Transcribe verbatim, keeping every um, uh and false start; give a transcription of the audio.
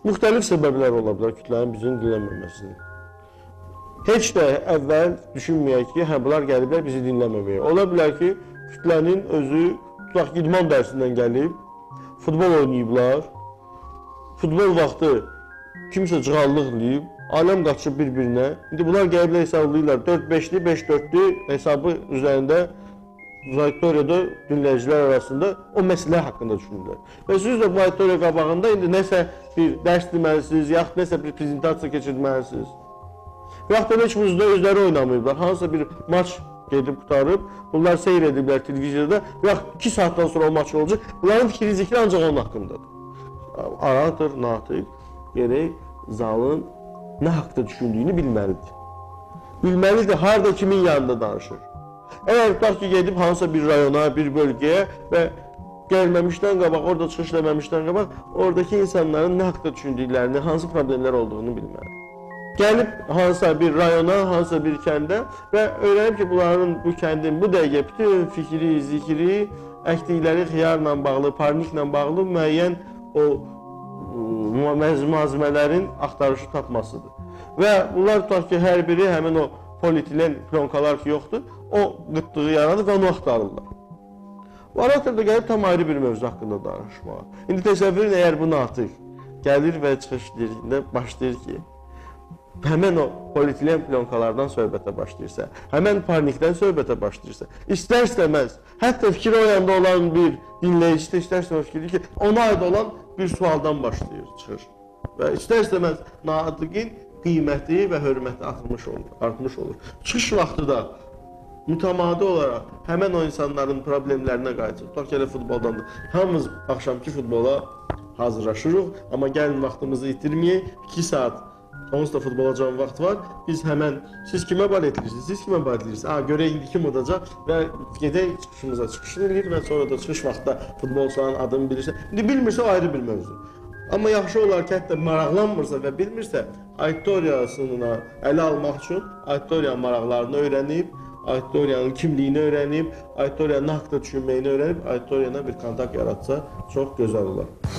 Müxtəlif səbəblər ola bilər kütlənin bizim dinləməməsinin. Heç də əvvəl düşünməyək ki, hə, bunlar gəliblər bizi dinləməməyə. Ola bilər ki, kütlənin özü, tutaq ki, idman dərsindən gəlib, futbol oynayıblar, futbol vaxtı kimsə cığallıq eləyib, aləm qaçıb bir-birinə. İndi bunlar gəliblər hesablayırlar, dörd beşli, beş dörddü hesabı üzərində auditoriyada dinləyicilər arasında o məsələ haqqında düşünürlər. Və siz də bu auditoriya qabağında indi nəsə bir dərs deməlisiniz, yaxud nəsə bir prezentasiya keçirməlisiniz. Və yaxud da heç muzda özləri oynamayıblar, hansısa bir maç gedib qutarıb, bunlar seyr ediblər televiziyada və yaxud iki saatdan sonra o maç olacaq, bunların fikri zikri ancaq onun haqqındadır. Aradır, natiq, gerək zalın nə haqda düşündüyünü bilməlidir. Bilməlidir, harada kimin yanında danışır. Əgər tutaq ki, gedib hansısa bir rayona, bir bölgəyə və gəlməmişdən qabaq, orada çıxış eləməmişdən qabaq, oradakı insanların nə haqda düşündüklərini, hansı problemlər olduğunu bilməlidir. Gəlib hansısa bir rayona, hansısa bir kəndə və öyrənib ki, bunların bu kəndin bu dəqiqə bütün fikri, zikri, əkdikləri xiyarla bağlı, parniklə bağlı müəyyən o malzemələrin axtarışı tapmasıdır. Və bunlar tutaq ki, hər biri həmin o polietilen plonkalar ki yoxdur, o qıtlığı yaradır və onu axtarırlar. Oratorda gəlib tam ayrı bir mövzu haqqında danışmağa. İndi təsəvvür edin, əgər bu natiq gəlir və çıxış deyirində başlayır ki, həmən o polietilen plonkalardan söhbətə başlayırsa, həmən parnikdən söhbətə başlayırsa, istər-istəməz, hətta fikri o yanda olan bir dinləyici də istər-istəməz fikirdir ki, ona aid olan bir sualdan başlayır, çıxır. Və istər-istəməz natiqin qiyməti və hörməti artmış olur, artmış olur. Çıxış vaxtı da mütəmadi olaraq həmən o insanların problemlərinə qayıtır. Tutaq ki, elə futboldan da. Hamımız axşamki futbola hazırlaşırıq, amma gəlin vaxtımızı itirməyək. iki saat onsuz da futbola can vaxt var. Biz həmən, siz kimə balet edirsiniz, siz kimə balet edirsiniz? Ha, görək indi kim udacaq və gedək çıxışımıza çıxışını edir və sonra da çıxış vaxtda futbolçuların adını bilirsə. İndi bilmirsə o ayrı bir mövzu. Amma yaxşı olar ki, hətta maraqlanmırsa və bilmirsə, auditoriyasını ələ almaq üçün auditoriyanın maraqlarını öyrənib, auditoriyanın kimliyini öyrənib, auditoriyanın nə haqda düşünməyini öyrənib, auditoriyana bir kontakt yaratsa çox gözəl olar.